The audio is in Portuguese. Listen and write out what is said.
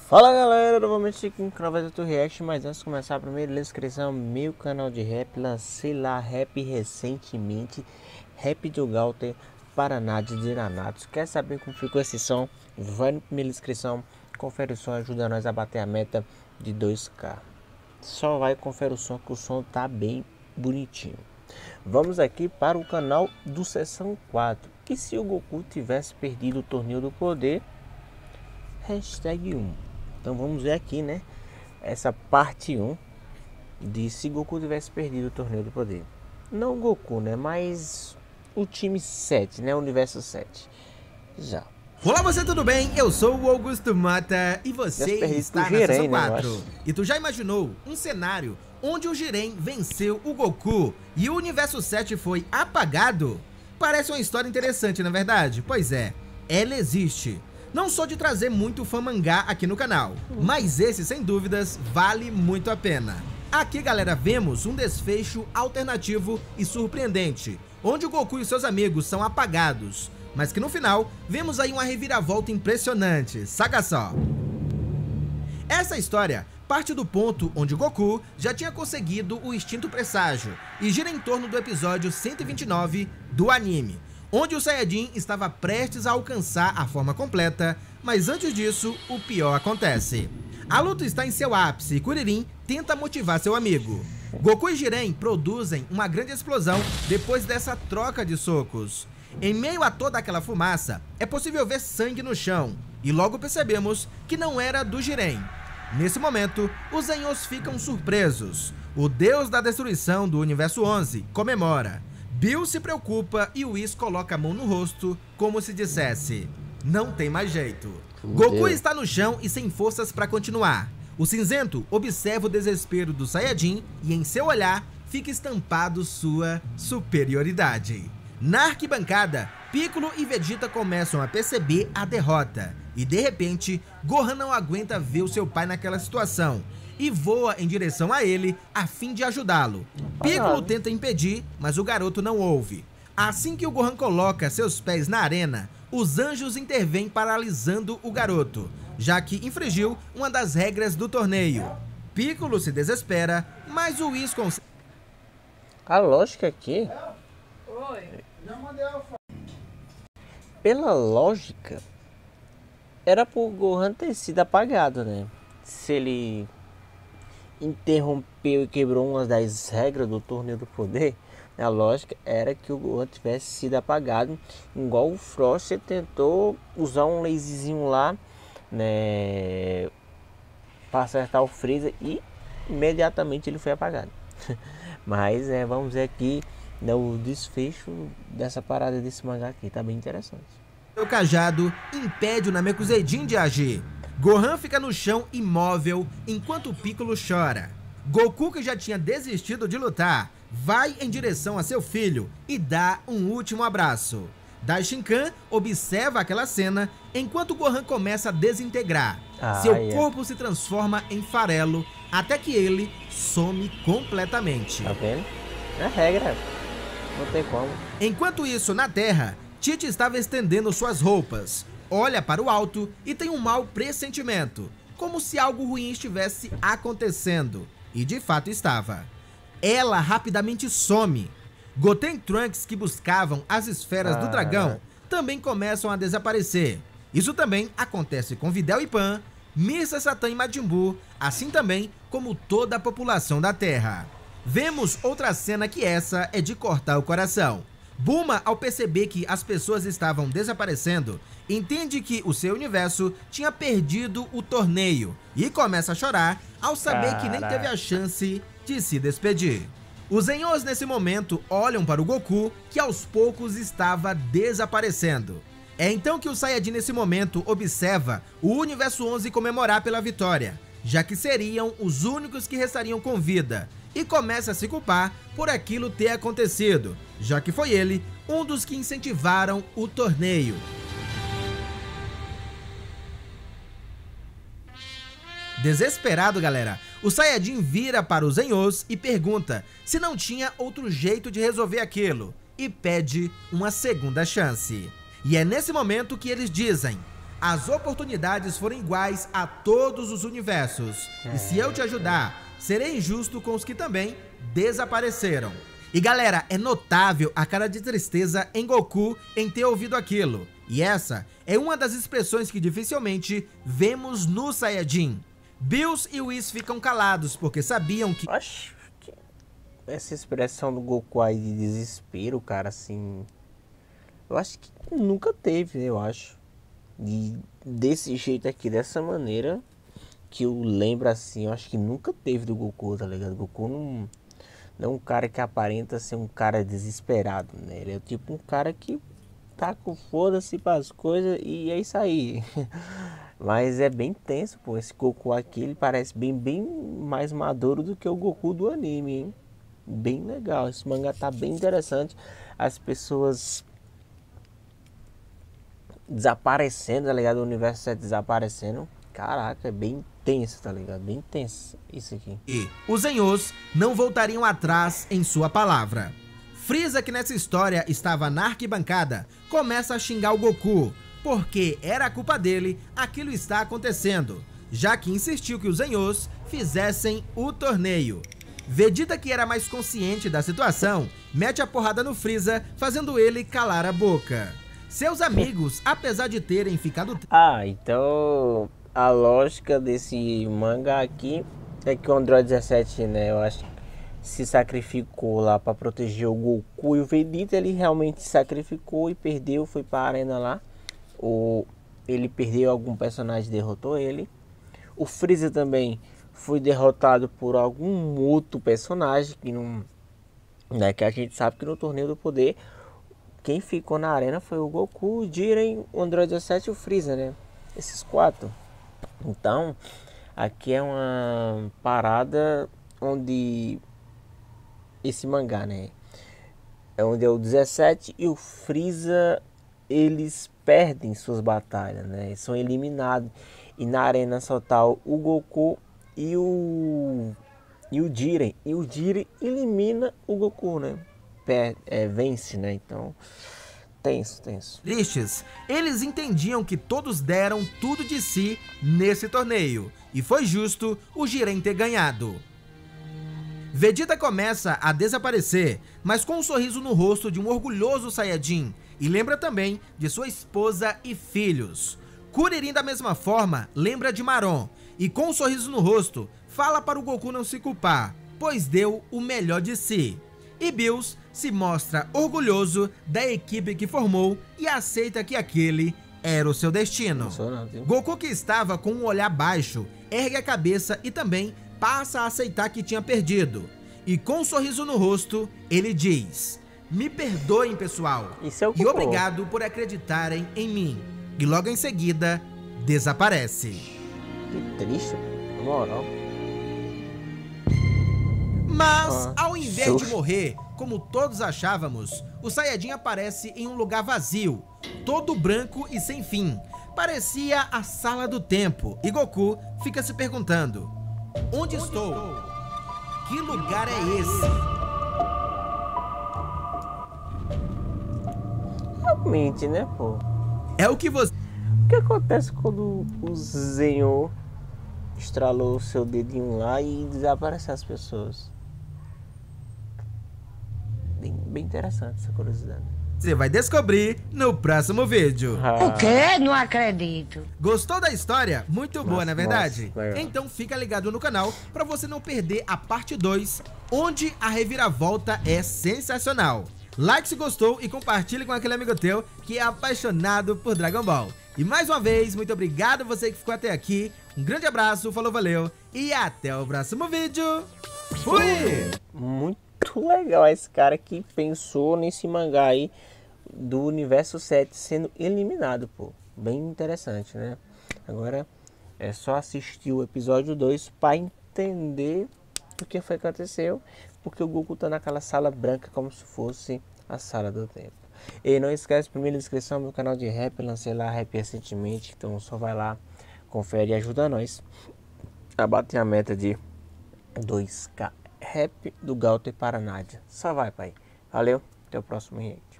Fala galera, novamente aqui no canal do React, mas antes de começar, primeiro inscrição no meu canal de rap. Lancei lá rap recentemente, rap do Galter, Paraná de Diranatos. Quer saber como ficou esse som? Vai no primeiro inscrição, confere o som, ajuda nós a bater a meta de 2K. Só vai conferir o som, que o som tá bem bonitinho. Vamos aqui para o canal do Seção 4. E se o Goku tivesse perdido o Torneio do Poder? #1. Então vamos ver aqui, né? Essa parte 1 de se Goku tivesse perdido o Torneio do Poder. Não o Goku, né? Mas o time 7, né? O universo 7. Já. Olá, você, tudo bem? Eu sou o Augusto Mata e você está na Seção 4. E tu já imaginou um cenário onde o Jiren venceu o Goku e o universo 7 foi apagado? Parece uma história interessante, na verdade? Pois é, ela existe. Não sou de trazer muito fã mangá aqui no canal, mas esse, sem dúvidas, vale muito a pena. Aqui, galera, vemos um desfecho alternativo e surpreendente, onde o Goku e seus amigos são apagados, mas que no final, vemos aí uma reviravolta impressionante, saca só. Essa história parte do ponto onde o Goku já tinha conseguido o instinto presságio e gira em torno do episódio 129 do anime, onde o Saiyajin estava prestes a alcançar a forma completa, mas antes disso, o pior acontece. A luta está em seu ápice e Kuririn tenta motivar seu amigo. Goku e Jiren produzem uma grande explosão depois dessa troca de socos. Em meio a toda aquela fumaça, é possível ver sangue no chão, e logo percebemos que não era do Jiren. Nesse momento, os Zenyos ficam surpresos. O deus da destruição do Universo 11 comemora. Bill se preocupa e Whis coloca a mão no rosto, como se dissesse: não tem mais jeito. Goku está no chão e sem forças para continuar. O cinzento observa o desespero do Saiyajin e em seu olhar fica estampado sua superioridade. Na arquibancada, Piccolo e Vegeta começam a perceber a derrota. E de repente, Gohan não aguenta ver o seu pai naquela situação e voa em direção a ele a fim de ajudá-lo. Piccolo tenta impedir, mas o garoto não ouve. Assim que o Gohan coloca seus pés na arena, os anjos intervêm paralisando o garoto, já que infringiu uma das regras do torneio. Piccolo se desespera, mas o Whis consegue... A lógica aqui... Pela lógica, era pro Gohan ter sido apagado, né? Se ele interrompeu e quebrou uma das regras do Torneio do Poder, a lógica era que o Gohan tivesse sido apagado, igual o Frost tentou usar um laserzinho lá, né, para acertar o Freeza e imediatamente ele foi apagado. Mas vamos ver aqui, né, o desfecho dessa parada desse mangá aqui, tá bem interessante. O cajado impede o Namekusei-jin de agir. Gohan fica no chão imóvel enquanto Piccolo chora. Goku, que já tinha desistido de lutar, vai em direção a seu filho e dá um último abraço. Daishinkan observa aquela cena enquanto Gohan começa a desintegrar. Seu corpo se transforma em farelo até que ele some completamente. Tá vendo? É regra, não tem como. Enquanto isso, na Terra, Tite estava estendendo suas roupas. Olha para o alto e tem um mau pressentimento, como se algo ruim estivesse acontecendo. E de fato estava. Ela rapidamente some. Goten e Trunks, que buscavam as esferas do dragão, também começam a desaparecer. Isso também acontece com Videl e Pan, Mr. Satan e Majin Buu, assim também como toda a população da Terra. Vemos outra cena que essa é de cortar o coração. Bulma, ao perceber que as pessoas estavam desaparecendo, entende que o seu universo tinha perdido o torneio e começa a chorar ao saber que nem teve a chance de se despedir. Os Zenyos nesse momento olham para o Goku, que aos poucos estava desaparecendo. É então que o Saiyajin nesse momento observa o Universo 11 comemorar pela vitória, já que seriam os únicos que restariam com vida, e começa a se culpar por aquilo ter acontecido, já que foi ele um dos que incentivaram o torneio. Desesperado, galera, o Saiyajin vira para os Zenyos e pergunta se não tinha outro jeito de resolver aquilo, e pede uma segunda chance. E é nesse momento que eles dizem: as oportunidades foram iguais a todos os universos. E se eu te ajudar, serei injusto com os que também desapareceram. E galera, é notável a cara de tristeza em Goku em ter ouvido aquilo. E essa é uma das expressões que dificilmente vemos no Saiyajin. Bills e Whis ficam calados porque sabiam que... Acho que essa expressão do Goku aí de desespero, cara, assim... Eu acho que nunca teve, eu acho. Desse jeito aqui, dessa maneira, que eu lembro assim, eu acho que nunca teve do Goku, tá ligado? O Goku não é um cara que aparenta ser um cara desesperado, né? Ele é tipo um cara que tá com foda-se pras coisas e é isso aí. Mas é bem tenso, pô. Esse Goku aqui, ele parece bem mais maduro do que o Goku do anime, hein? Bem legal. Esse mangá tá bem interessante. As pessoas desaparecendo, tá ligado? O universo 7 desaparecendo. Caraca, é bem tenso, tá ligado? Bem tenso isso aqui. E os Zenhous não voltariam atrás em sua palavra. Frieza, que nessa história estava na arquibancada, começa a xingar o Goku, porque era a culpa dele aquilo está acontecendo, já que insistiu que os Zenhous fizessem o torneio. Vegeta, que era mais consciente da situação, mete a porrada no Frieza, fazendo ele calar a boca. Seus amigos, apesar de terem ficado... Então a lógica desse mangá aqui é que o Android 17, né, eu acho que se sacrificou lá para proteger o Goku, e o Vegeta, ele realmente se sacrificou e perdeu, foi para a arena lá. Ou ele perdeu, algum personagem derrotou ele. O Freeza também foi derrotado por algum outro personagem que não, né, que a gente sabe que no Torneio do Poder quem ficou na arena foi o Goku, o Jiren, o Android 17 e o Freeza, né? Esses quatro. Então, aqui é uma parada onde esse mangá, né? É onde é o 17 e o Freeza, eles perdem suas batalhas, né? Eles são eliminados. E na arena só tá o Goku e o Jiren. E o Jiren elimina o Goku, né? Vence, né? Então, tenso. Tristes, eles entendiam que todos deram tudo de si nesse torneio, e foi justo o Jiren ter ganhado. Vegeta começa a desaparecer, mas com um sorriso no rosto de um orgulhoso Saiyajin, e lembra também de sua esposa e filhos. Kuririn, da mesma forma, lembra de Maron, e com um sorriso no rosto, fala para o Goku não se culpar, pois deu o melhor de si. E Bills se mostra orgulhoso da equipe que formou e aceita que aquele era o seu destino. Goku, que estava com um olhar baixo, ergue a cabeça e também passa a aceitar que tinha perdido. E com um sorriso no rosto, ele diz: "Me perdoem, pessoal, e obrigado por acreditarem em mim." E logo em seguida, desaparece. Que triste, na moral. Mas, ao invés de morrer, como todos achávamos, o Saiyajin aparece em um lugar vazio, todo branco e sem fim. Parecia a sala do tempo, e Goku fica se perguntando: onde estou? Que lugar é esse? Realmente, né, pô? É o que você... O que acontece quando o Zenhou estralou o seu dedinho lá e desapareceu as pessoas? Bem interessante essa curiosidade. Você vai descobrir no próximo vídeo. O quê? Não acredito. Gostou da história? Muito boa, não é verdade? Então fica ligado no canal para você não perder a parte 2, onde a reviravolta é sensacional. Like se gostou e compartilhe com aquele amigo teu que é apaixonado por Dragon Ball. E mais uma vez, muito obrigado você que ficou até aqui. Um grande abraço, falou, valeu e até o próximo vídeo. Fui! Muito legal esse cara que pensou nesse mangá aí do universo 7 sendo eliminado, pô. Bem interessante, né? Agora é só assistir o episódio 2 para entender o que foi que aconteceu, porque o Goku tá naquela sala branca como se fosse a sala do tempo. E não esquece, primeira inscrição no meu canal de rap, lancei lá rap recentemente, então só vai lá, confere e ajuda nós a bater a meta de 2K rap do Galter para Nádia. Só vai, pai. Valeu, até o próximo react.